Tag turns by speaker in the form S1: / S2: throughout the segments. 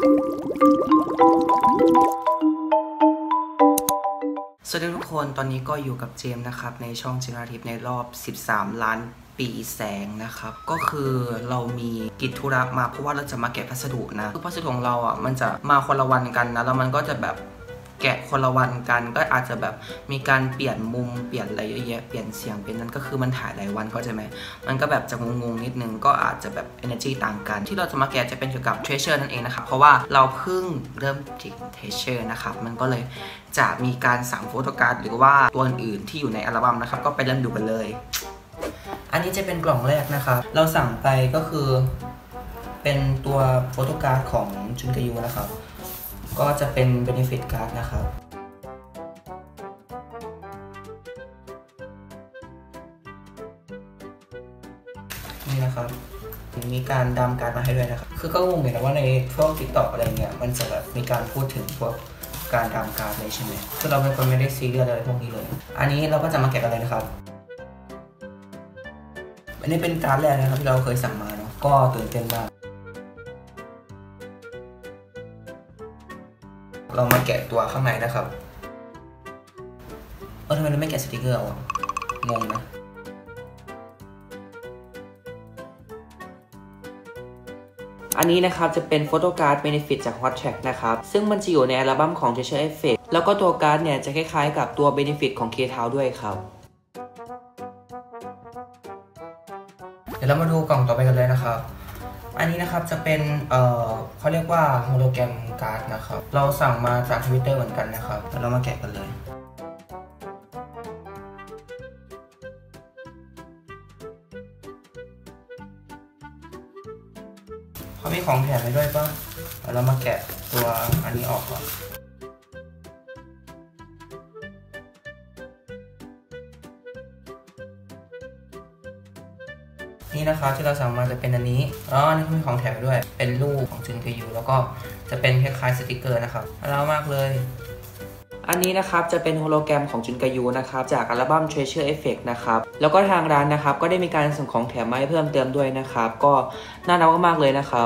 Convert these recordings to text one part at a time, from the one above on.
S1: สวัสดีทุกคนตอนนี้ก็อยู่กับเจมส์นะครับในช่องเจนาทิพในรอบ13 ล้านปีแสงนะครับก็คือเรามีกิจธุระมาเพราะว่าเราจะมาแกะพัสดุนะคือพัสดุของเราอ่ะมันจะมาคนละวันกันนะแล้วมันก็จะแบบแกะคนละวันกันก็อาจจะแบบมีการเปลี่ยนมุมเปลี่ยนอะไรเยอะแยะเปลี่ยนเสียงเป็นนั้นก็คือมันถ่ายหลายวันเข้าใจไหมมันก็แบบจะงงๆนิดนึงก็อาจจะแบบ energy ต่างกันที่เราจะมาแกะจะเป็นเกี่ยวกับ treasure นั่นเองนะครับเพราะว่าเราเพิ่งเริ่มจิก treasure นะครับมันก็เลยจะมีการสั่งโฟโต้การ์ดหรือว่าตัวอื่นที่อยู่ในอัลบั้มนะครับก็ไปเริ่มดูกันเลยอันนี้จะเป็นกล่องแรกนะครับเราสั่งไปก็คือเป็นตัวโฟโต้การ์ดของจุนกายูนะครับก็จะเป็น benefit card นะครับนี่นะครับมีการดำการ์ดมาให้ด้วยนะครับคือก็งงเลยนะว่าในพวก TikTok อะไรเงี้ยมันจะแบบมีการพูดถึงพวกการดำการ์ดเลยใช่ไหมคือเราเป็นคนไม่ได้ซีเรียสอะไรพวกนี้เลยอันนี้เราก็จะมาแกะกันเลยนะครับอันนี้เป็นการ์ดแรกนะครับที่เราเคยสั่งมาเนาะก็ตื่นเต้นมากเรามาแกะตัวข้างในนะครับทำไมเราไม่แกะสติกเกอร์อ่ะงงนะอันนี้นะครับจะเป็นโฟโต้การ์ด Benefit จาก Hot Track นะครับซึ่งมันจะอยู่ในอัลบั้มของ Treasure Effect แล้วก็ตัวการ์ดเนี่ยจะคล้ายๆกับตัว Benefit ของ K-Town ด้วยครับเดี๋ยวเรามาดูกล่องต่อไปกันเลยนะครับอันนี้นะครับจะเป็นเขาเรียกว่าโฮโลแกรมการ์ดนะครับเราสั่งมาจาก Twitter เหมือนกันนะครับแล้วเรามาแกะกันเลยเขามีของแถมให้ด้วยป่ะแล้วเรามาแกะตัวอันนี้ออกก่อนนี่นะครับที่เราสั่งมาจะเป็นอันนี้อันนี้เขามีของแถมด้วยเป็นรูปของจุนกายูแล้วก็จะเป็นคล้ายๆสติกเกอร์นะครับน่ารักมากเลยอันนี้นะครับจะเป็นโฮโลแกรมของจุนกายูนะครับจากอัลบั้ม Treasure Effect นะครับแล้วก็ทางร้านนะครับก็ได้มีการส่งของแถมมาให้เพิ่มเติมด้วยนะครับก็น่ารักมากๆเลยนะครับ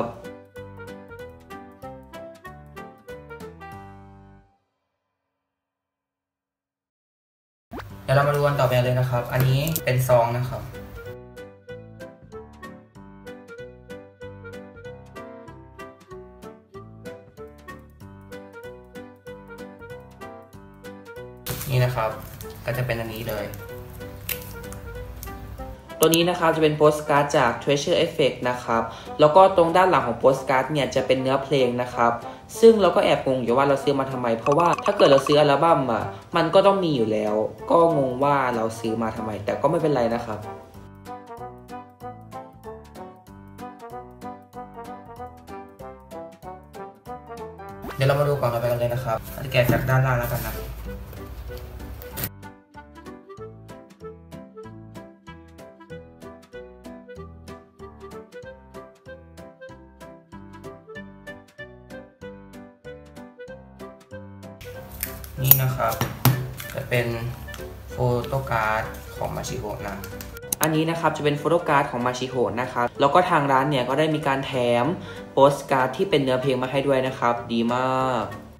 S1: เดี๋ยวเรามาดูกันต่อไปเลยนะครับอันนี้เป็นซองนะครับนี่นะครับก็จะเป็นอันนี้เลยตัวนี้นะครับจะเป็นโปสการ์ดจาก Treasure Effect นะครับแล้วก็ตรงด้านหลังของโปสการ์ดเนี่ยจะเป็นเนื้อเพลงนะครับซึ่งเราก็แอบงงอยู่ว่าเราซื้อมาทำไมเพราะว่าถ้าเกิดเราซื้ออัลบั้มอ่ะมันก็ต้องมีอยู่แล้วก็งงว่าเราซื้อมาทำไมแต่ก็ไม่เป็นไรนะครับเดี๋ยวเรามาดูกล่องต่อไปกันเลยนะครับแกะจากด้านล่างแล้วกันนะนี่นะครับจะเป็นโฟโต้การ์ดของมาชิโฮะนะอันนี้นะครับจะเป็นโฟโต้การ์ดของมาชิโฮะนะครับแล้วก็ทางร้านเนี่ยก็ได้มีการแถมโปสการ์ดที่เป็นเนื้อเพลงมาให้ด้วยนะครับดีมาก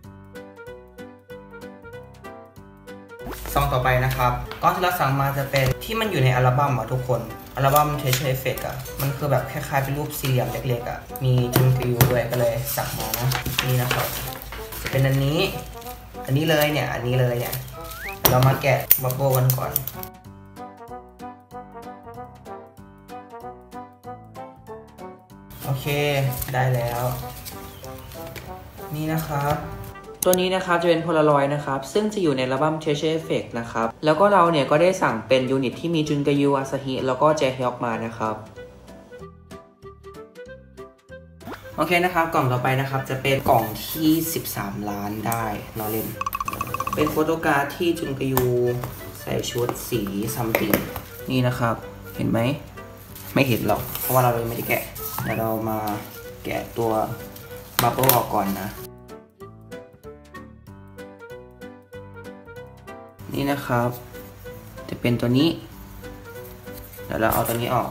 S1: ซองต่อไปนะครับก้อนที่เราสั่งมาจะเป็นที่มันอยู่ในอัลบั้มอ่ะทุกคนอัลบั้ม Treasure Effect อ่ะมันคือแบบคล้ายๆเป็นรูปสี่เหลี่ยมเล็กๆอ่ะมีจุนกายูด้วยก็เลยสั่งมานะนี่นะครับจะเป็นอันนี้เลยเนี่ยอันนี้เลยเนี่ยเรามาแกะบับเบิ้ลกันก่อนโอเคได้แล้วนี่นะครับตัวนี้นะครับจะเป็นโพลารอยด์นะครับซึ่งจะอยู่ในอัลบั้ม Treasure Effect นะครับแล้วก็เราเนี่ยก็ได้สั่งเป็นยูนิตที่มีจุนกายูอาซาฮิแล้วก็แจฮยอกมานะครับโอเคนะครับกล่องต่อไปนะครับจะเป็นกล่องที่13 ล้านได้เราเล่นเป็นโฟโต้การ์ดที่จุนกายูใส่ชุดสีซัมติงนี่นะครับเห็นไหมไม่เห็นหรอกเพราะว่าเราเลยไม่ได้แกะเดี๋ยวเรามาแกะตัวบับเบิ้ลออกก่อนนะนี่นะครับจะเป็นตัวนี้เดี๋ยวเราเอาตัวนี้ออก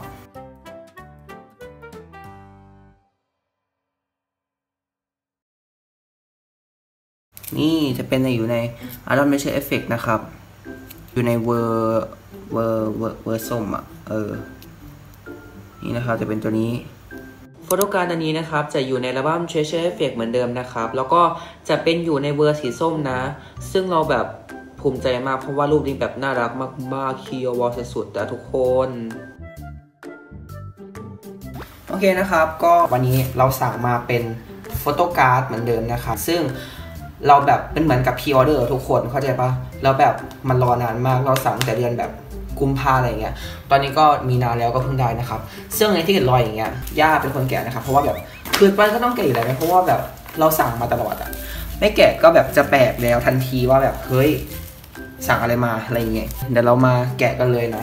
S1: นี่จะเป็นอยู่ใน Atom Texture Effect นะครับอยู่ในเวอร์ส้มอ่ะนี่นะครับจะเป็นตัวนี้โฟโต้การ์ดอันนี้นะครับจะอยู่ในอัลบั้ม Texture Effect เหมือนเดิมนะครับแล้วก็จะเป็นอยู่ในเวอร์สีส้มนะซึ่งเราแบบภูมิใจมากเพราะว่ารูปนี้แบบน่ารักมากๆคีย์วอลสุดๆแต่ทุกคนโอเคนะครับก็วันนี้เราสั่งมาเป็นโฟโต้การ์ดเหมือนเดิมนะครับซึ่งเราแบบเป็นเหมือนกับพรีออเดอร์ทุกคนเข้าใจปะแล้วแบบมันรอนานมากเราสั่งแต่เดือนแบบกุมภาอะไรเงี้ยตอนนี้ก็มีนานแล้วก็เพิ่งได้นะครับซึ่งในที่เห็นรอยอย่างเงี้ยย่าเป็นคนแกะนะครับเพราะว่าแบบคือมันก็ต้องแกะอยู่แล้วนะเพราะว่าแบบเราสั่งมาตลอดอะไม่แกะก็แบบจะแปลกแล้วทันทีว่าแบบเฮ้ยสั่งอะไรมาอะไรเงี้ยเดี๋ยวเรามาแกะกันเลยนะ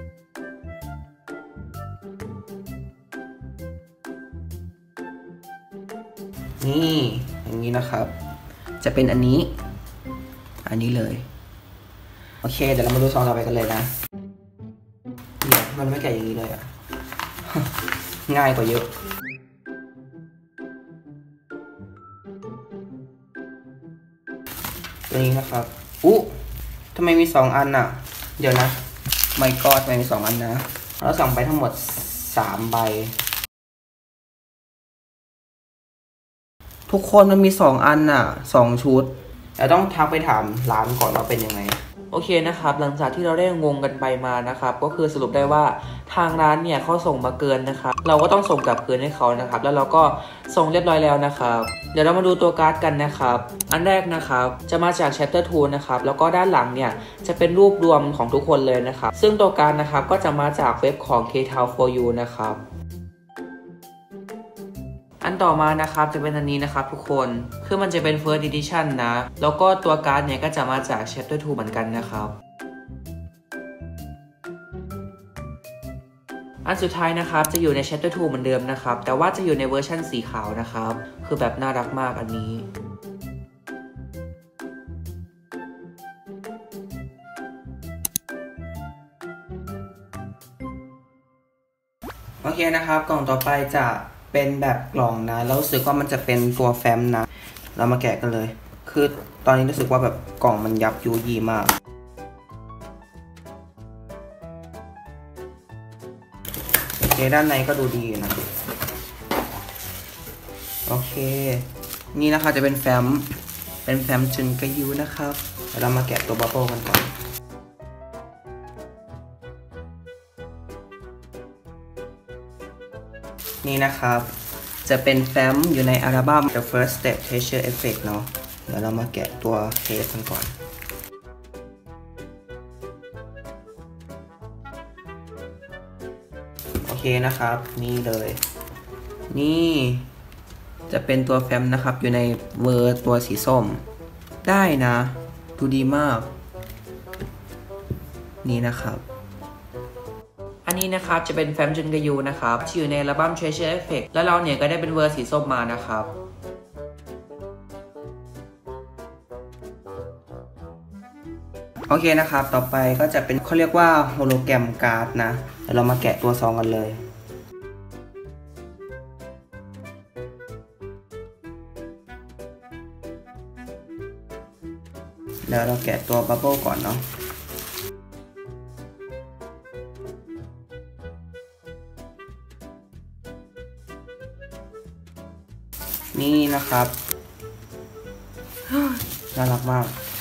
S1: นี่อย่างนี้นะครับจะเป็นอันนี้เลยโอเคเดี๋ยวเรามาดูซองต่อไปกันเลยนะเนี่ยมันไม่แกะอย่างนี้เลยอ่ะ ง่ายกว่าเยอะตัวนี้นะครับทำไมมี2อันอ่ะเดี๋ยวนะไม่ก็ทำไมมี2อันนะเราสั่งไปทั้งหมด3ใบทุกคนมันมี2อันอ่ะ2ชุดแต่ต้องทักไปถามร้านก่อนว่าเป็นยังไงโอเคนะครับหลังจากที่เราได้งงกันไปมานะครับก็คือสรุปได้ว่าทางร้านเนี่ยเขาส่งมาเกินนะครับเราก็ต้องส่งกลับคืนให้เขานะครับแล้วเราก็ส่งเรียบร้อยแล้วนะครับเดี๋ยวเรามาดูตัวการ์ดกันนะครับอันแรกนะครับจะมาจาก Chapter 2 นะครับแล้วก็ด้านหลังเนี่ยจะเป็นรูปรวมของทุกคนเลยนะครับซึ่งตัวการ์ดนะครับก็จะมาจากเว็บของ K-Town4U นะครับอันต่อมานะครับจะเป็นอันนี้นะครับทุกคนคือมันจะเป็น First Edition นะแล้วก็ตัวการ์ดเนี่ยก็จะมาจาก Chapter 2 เหมือนกันนะครับอันสุดท้ายนะครับจะอยู่ใน Chapter 2 เหมือนเดิมนะครับแต่ว่าจะอยู่ในเวอร์ชันสีขาวนะครับคือแบบน่ารักมากอันนี้โอเคนะครับกล่องต่อไปจะเป็นแบบกล่องนะแล้วรู้สึกว่ามันจะเป็นตัวแฟ้มนะเรามาแกะกันเลยคือตอนนี้รู้สึกว่าแบบกล่องมันยับยุยี่มากโอเคด้านในก็ดูดีนะโอเคนี่นะคะจะเป็นแฟ้มจุนกระยูนะครับเดี๋ยวเรามาแกะตัวบับเบิ้ลกันก่อนนี่นะครับจะเป็นแฟ้มอยู่ในอัลบั้ม The First Step Texture Effect เนาะเดี๋ยวเรามาแกะตัวเคสกันก่อนโอเคนะครับนี่เลยนี่จะเป็นตัวแฟ้มนะครับอยู่ในเวอร์ตัวสีส้มได้นะดูดีมากนี่นะครับอันนี้นะครับจะเป็นแฟ้มจุนกระยูนะครับที่อยู่ในอัลบั้ม Texture Effect แล้วเราเนี่ยก็ได้เป็นเวอร์สีส้มมานะครับโอเคนะครับต่อไปก็จะเป็นเขาเรียกว่าโฮโลแกรมการ์ดนะเดี๋ยวเรามาแกะตัวซองกันเลยเดี๋ยวเราแกะตัวบับเบิ้ลก่อนเนาะนี่นะครับน่ารักมาก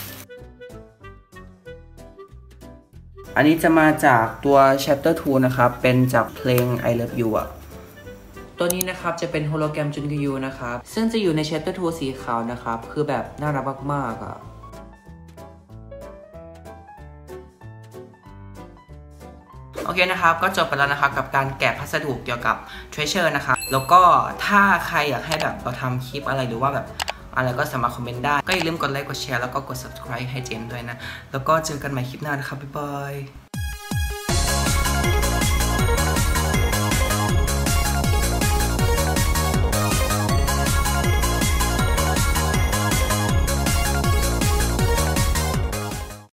S1: อันนี้จะมาจากตัว Chapter 2 นะครับเป็นจากเพลง I Love You อ่ะตัวนี้นะครับจะเป็นโฮโลแกรมจุนกยูนะครับซึ่งจะอยู่ใน Chapter 2 สีขาวนะครับคือแบบน่ารักมากๆอ่ะโอเคนะครับก็จบไปแล้วนะครับกับการแกะพัสดุเกี่ยวกับ Treasure นะครับแล้วก็ถ้าใครอยากให้แบบเราทำคลิปอะไรหรือว่าแบบอะไรก็สามารถคอมเมนต์ได้ก็อย่าลืมกดไลค์กดแชร์แล้วก็กด subscribe ให้เจมส์ด้วยนะแล้วก็เจอกันใหม่คลิปหน้านะครับบ๊ายบาย